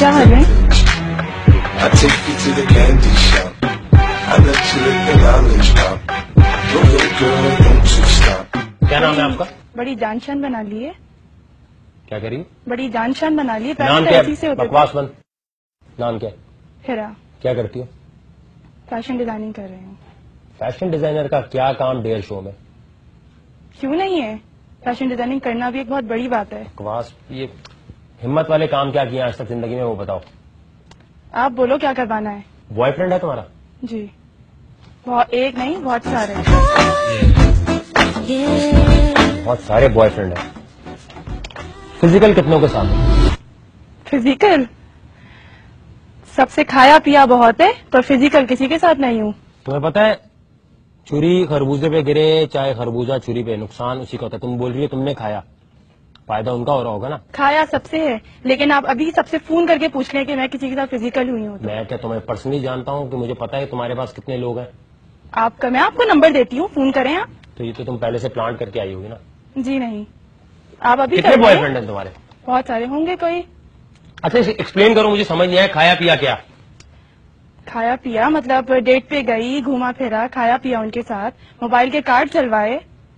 क्या हाल है? I take you to the candy shop. I let you lick the lollipop. Go ahead, girl, don't you stop. क्या नाम है आपका? बड़ी जान शान बना ली है। क्या करी? बड़ी जान शान बना ली है। नाम पहले क्या? तो ऐसी से होते थे। बकवास बंद। नाम क्या? हिरा। क्या करती हो? फैशन डिजाइनिंग कर रही हूँ। फैशन डिजाइनर का क्या काम डेयर शो में? क्यों नहीं है? फैशन डिजाइनिंग करना भी एक बहुत बड़ी बात है। बकवास। ये हिम्मत वाले काम क्या किए आज तक जिंदगी में, वो बताओ। आप बोलो क्या करवाना है? बॉयफ्रेंड है तुम्हारा? जी, एक नहीं बहुत सारे। बहुत सारे बॉयफ्रेंड है। फिजिकल कितनों के साथ है? फिजिकल सबसे खाया पिया बहुत है, पर फिजिकल किसी के साथ नहीं हूँ। तुम्हें पता है छुरी खरबूजे पे गिरे चाहे खरबूजा छुरी पे, नुकसान उसी का होता है। तुम बोल रही हो तुमने खाया, फायदा उनका हो रहा होगा ना। खाया सबसे है, लेकिन आप अभी सबसे फोन करके पूछ लें कि मैं किसी के साथ फिजिकल हुई हूँ। मैं क्या तुम्हें पर्सनली जानता हूँ कि मुझे पता है तुम्हारे पास कितने लोग हैं? मैं आपको नंबर देती हूँ, फोन करें आप। तो ये तो तुम पहले से प्लान करके आई होगी ना। जी नहीं, आप अभी कितने बॉयफ्रेंड हैं तुम्हारे? बहुत सारे होंगे कोई। अच्छा एक्सप्लेन करो, मुझे समझ नहीं आया। खाया पिया क्या? खाया पिया मतलब डेट पे गई, घूमा फिरा, खाया पिया उनके साथ, मोबाइल के कार्ड चलवाए।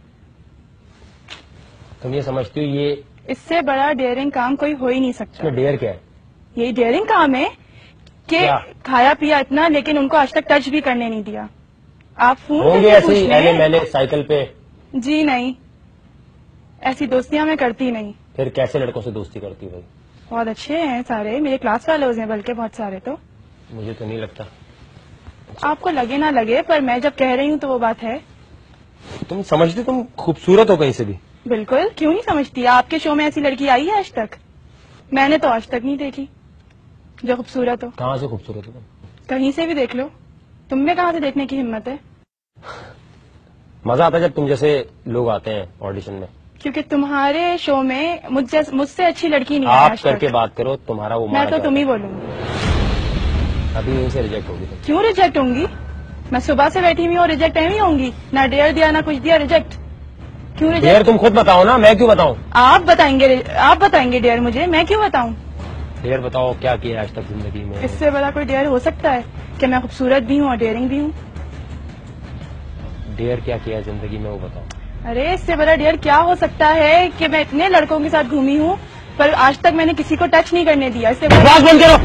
तुम ये समझती हो ये इससे बड़ा डेयरिंग काम कोई हो ही नहीं सकता। डेयर क्या है? यही डेयरिंग काम है कि खाया पिया इतना, लेकिन उनको आज तक टच भी करने नहीं दिया। आप फोन होंगे ऐसे मैंने साइकिल पे? जी नहीं, ऐसी दोस्तियां मैं करती नहीं। फिर कैसे लड़कों से दोस्ती करती भाई? बहुत अच्छे हैं सारे, मेरे क्लास फेलोज हैं बल्कि बहुत सारे। तो मुझे तो नहीं लगता। आपको लगे ना लगे, पर मैं जब कह रही हूँ तो वो बात है। तुम समझती तुम खूबसूरत हो कहीं से भी? बिल्कुल, क्यों नहीं समझती। आपके शो में ऐसी लड़की आई है आज तक? मैंने तो आज तक नहीं देखी जो खूबसूरत हो। कहाँ से खूबसूरत हो तुम? कहीं से भी देख लो, तुम में कहाँ से देखने की हिम्मत है? मजा आता है जब तुम जैसे लोग आते हैं ऑडिशन में। क्योंकि तुम्हारे शो में मुझसे अच्छी लड़की नहीं आप है। करके बात करो, तुम्हारा वो मैं तो तुम ही बोलूंगी। अभी यहीं से रिजेक्ट होगी तुम। क्यों रिजेक्ट होंगी? मैं सुबह से बैठी हुई और रिजेक्ट नहीं होंगी। ना डेयर दिया ना कुछ दिया, रिजेक्ट क्यों? रिजेक्ट डेयर तुम खुद बताओ ना, मैं क्यों बताऊं? आप बताएंगे डेयर मुझे, मैं क्यों बताऊं? डेयर बताओ क्या किया आज तक जिंदगी में? इससे बड़ा कोई डेयर हो सकता है कि मैं खूबसूरत भी हूँ और डेयरिंग भी हूँ? डेयर क्या किया जिंदगी में वो बताओ। अरे इससे बड़ा डेयर क्या हो सकता है कि मैं इतने लड़कों के साथ घूमी हूँ, पर आज तक मैंने किसी को टच नहीं करने दिया। इससे बकवास बंद करो।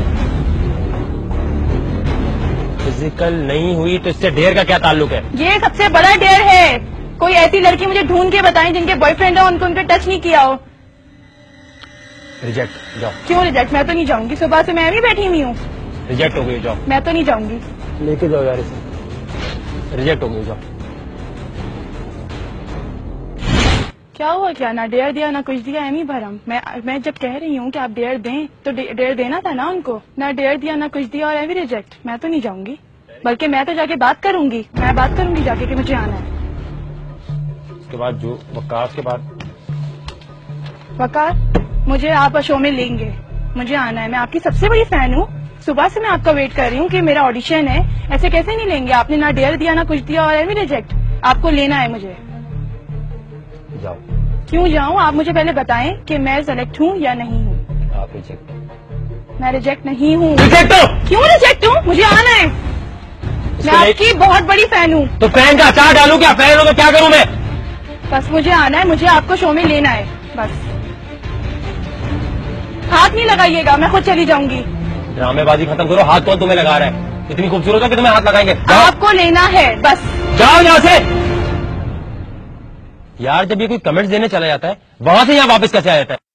फिजिकल नहीं हुई तो इससे डेयर का क्या ताल्लुक है? ये सबसे बड़ा डेयर है। कोई ऐसी लड़की मुझे ढूंढ के बताएं जिनके बॉयफ्रेंड हो, उनके टच नहीं किया हो। रिजेक्ट, जाओ। क्यों रिजेक्ट? मैं तो नहीं जाऊंगी, सुबह से मैं भी बैठी हुई हूँ। रिजेक्ट हो गई, जाओ। मैं तो नहीं जाऊंगी। लेके जाओ यार इसे। रिजेक्ट हो गई, जाओ। क्या हुआ? क्या ना डेयर दिया ना कुछ दिया, एमी भरम। मैं जब कह रही हूँ कि आप डेयर दें तो डेयर देना था ना उनको। ना डेयर दिया ना कुछ दिया और एमी रिजेक्ट। मैं तो नहीं जाऊंगी, बल्कि मैं तो जाके बात करूंगी। मैं बात करूंगी जाके कि मुझे आना है। उसके बाद जो वकास के बाद वकार मुझे आप शो में लेंगे, मुझे आना है। मैं आपकी सबसे बड़ी फैन हूँ, सुबह से मैं आपका वेट कर रही हूँ कि मेरा ऑडिशन है। ऐसे कैसे नहीं लेंगे? आपने ना डेयर दिया ना कुछ दिया और एमी रिजेक्ट। आपको लेना है मुझे। जाओ। क्यों जाऊं? आप मुझे पहले बताएं कि मैं सेलेक्ट हूँ या नहीं हूँ। आप रिजेक्ट हो। मैं रिजेक्ट नहीं हूँ। रिजेक्ट हो? क्यों रिजेक्ट हूँ? मुझे आना है। मैं आपकी बहुत बड़ी फैन हूँ। तो फैन का अचार डालू क्या? फैन हो तो क्या करूँ मैं? बस मुझे आना है, मुझे आपको शो में लेना है बस। हाथ नहीं लगाइएगा, मैं खुद चली जाऊंगी। ड्रामेबाजी खत्म करो। हाथ कौन तुम्हें लगा रहा है? इतनी खूबसूरत हो कि तुम्हें हाथ लगाएंगे? आपको लेना है बस। जाओ यहाँ से। यार जब ये कोई कमेंट्स देने चला जाता है, वहां से यहाँ वापस कैसे आ जाता है?